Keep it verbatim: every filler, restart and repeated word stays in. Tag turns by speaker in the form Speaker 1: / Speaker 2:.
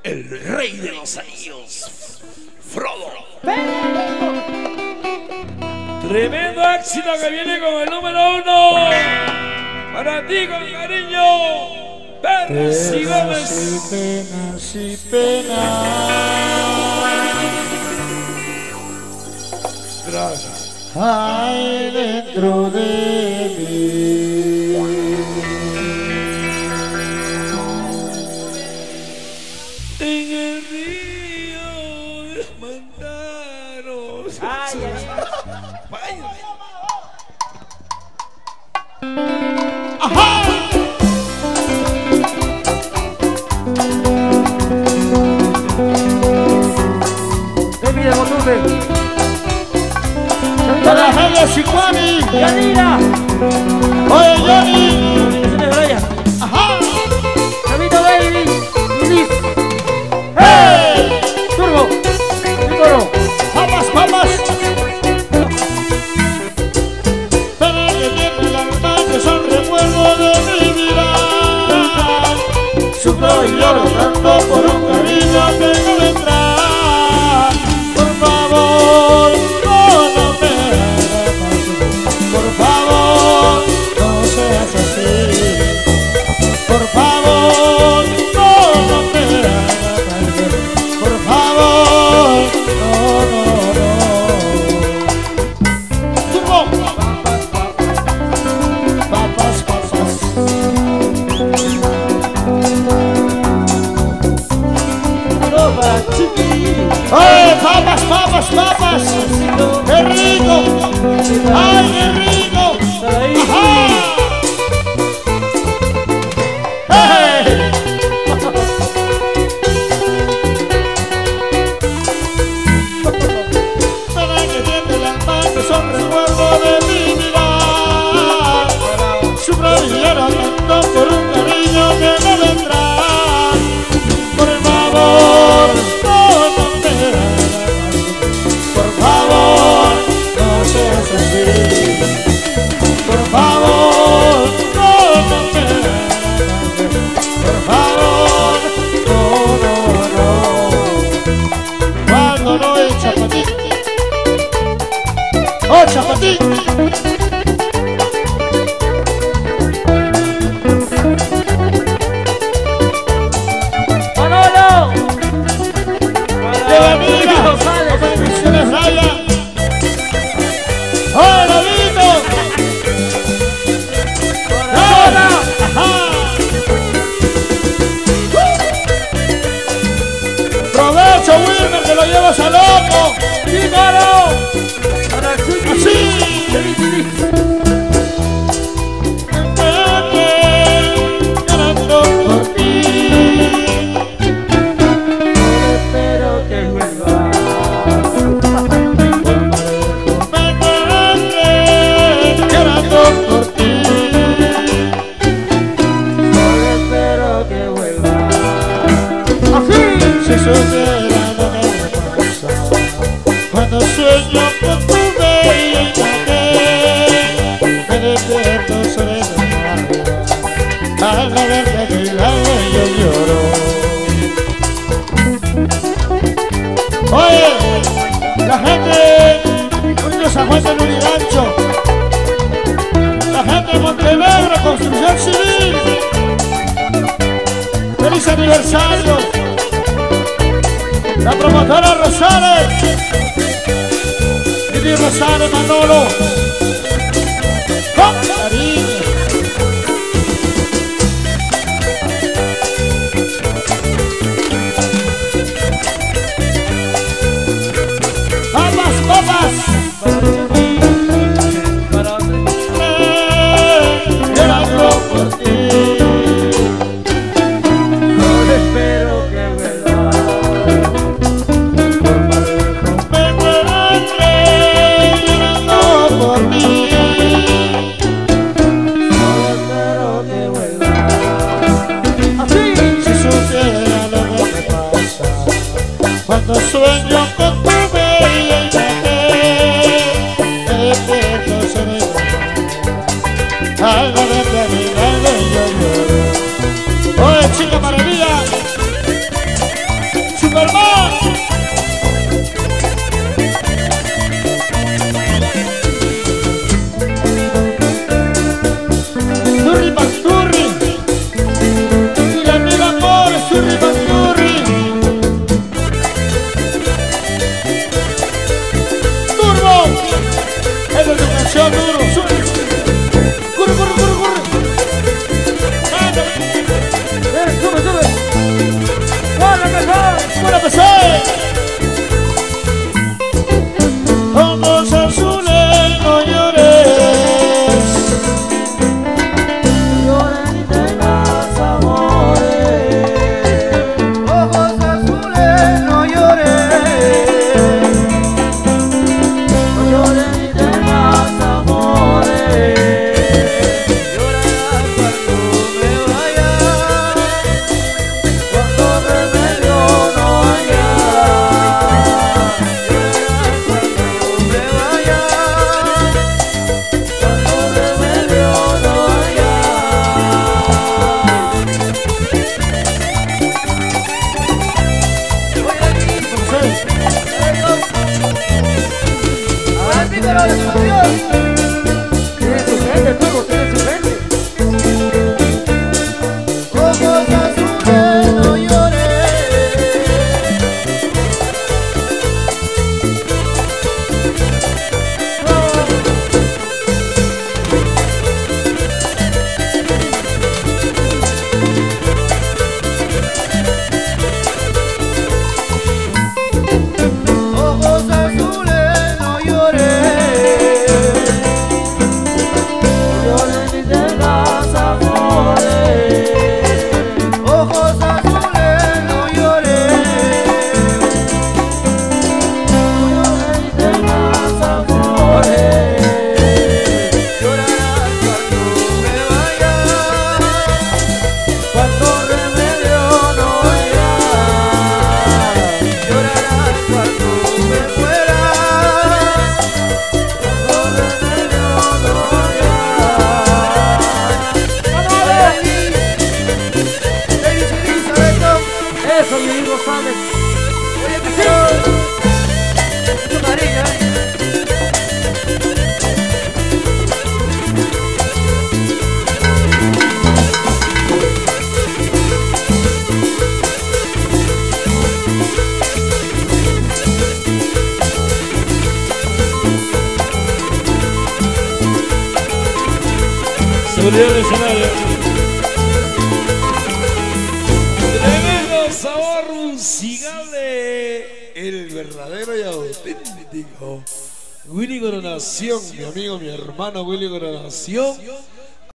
Speaker 1: el rey de los anillos, Frodo. Tremendo éxito que viene con el número uno. Para ti con cariño, Percy Gómez.
Speaker 2: Y penas y penas.
Speaker 1: Gracias.
Speaker 2: Hay dentro de mí.
Speaker 1: En el río de mandaros.
Speaker 3: Ay, ay.
Speaker 1: Vaya.
Speaker 2: ¡Ajá!
Speaker 3: Baby de Motupe.
Speaker 2: Para Javier Sicuani.
Speaker 3: Yanira.
Speaker 2: Oye, Johnny.
Speaker 3: Se me vaya.
Speaker 2: ¡Ajá!
Speaker 3: Chavito Baby. Liz.
Speaker 2: ¡Hey!
Speaker 3: Turbo. Toro.
Speaker 2: ¡Papas, papas! Para que tiene el alma que son recuerdos de mi vida. Sufro y lloro tanto por un cariño que no vendrá. Por favor, no, no me hagas más. Por favor, no seas así. Por favor, no, no me hagas más. Por favor, no, no, no. ¡Turbo! Papas, papas. ¡Ay, papas, papas, papas! ¡Qué rico! ¡Ay, qué rico! ¡Ajá! ¡Hey! Para que tiene el alma que son recuerdos de mi vida. Sufro y lloro tanto por un cariño que no vendrá. Por favor, no, no me hagas. Por favor, no seas así. Por favor, no, no me hagas. Por favor, no, no, no. Cuando no hay chapatín. ¡Oh, chapatín!
Speaker 3: Manolo.
Speaker 2: ¡De la amiga! ¡Bendiciones, Raya! ¡Hola, Vito! ¡Hola! ¡Ajá! ¡Provecho, Wilmer, que lo llevas a loco! ¡Dígalo! ¡Así! Llorando por ti.
Speaker 3: Espero que vuelva.
Speaker 2: Me encuentre llorando por ti.
Speaker 3: Solo espero que vuelva.
Speaker 2: Así. Si supiera lo que me pasa cuando sueño con tu bella imagen, me despierto sobre la alma. Al no verte a mi lado yo lloro. Oye, la gente, Unidos San Juan de Lurigancho, la gente de Montenegro, Construcción Civil, feliz aniversario, la promotora Rosales, Vivi Rosales Manolo, con cariño. ¡Papas, papas! Llorando por ti.
Speaker 3: Solo espero que vuelva.
Speaker 2: Me encuentre llorando por mí.
Speaker 3: Solo espero que vuelva.
Speaker 2: Así. Si supiera lo que me pasa cuando sueño con tu bella imagen, me despierto sobre la alma. Al no verte a mi lado yo lloro. Oye, chica maravilla, Superman. Turri Pasturri. Y la amiga amor, Turri Pasturri. Turbo. Esa es tu canción, Turbo. Sube. Corre, corre, corre, corre.
Speaker 3: Eh, sube, sube. ¡Hola, mejor!
Speaker 2: ¡Buena pesar! Ojos azules, no llores.
Speaker 3: Llora ni tengas amores. Ojos azules, no llores. No llores ni tengas amores. Llorarás cuando me vaya, cuando remedio no haya. Llorarás cuando me vaya, cuando remedio no haya. A ver, pícaro de su canción. Tiene su gente, Turbo, tiene su gente. Ojos azules, no llores. Ojos azules, no llores. No llores ni tengas amores. Ojos azules, no llores. No llores ni tengas amores. Llorarás cuando me vaya, cuando remedio no haya. Llorarás cuando me muera, cuando remedio no haya. Eso, mi hijo González. Oye, que sí. Es una harina, ¿eh?
Speaker 1: Seguridad del escenario. Tremendo sabor musical de el verdadero y auténtico Willy Coronación, mi amigo, mi hermano Willy Coronación.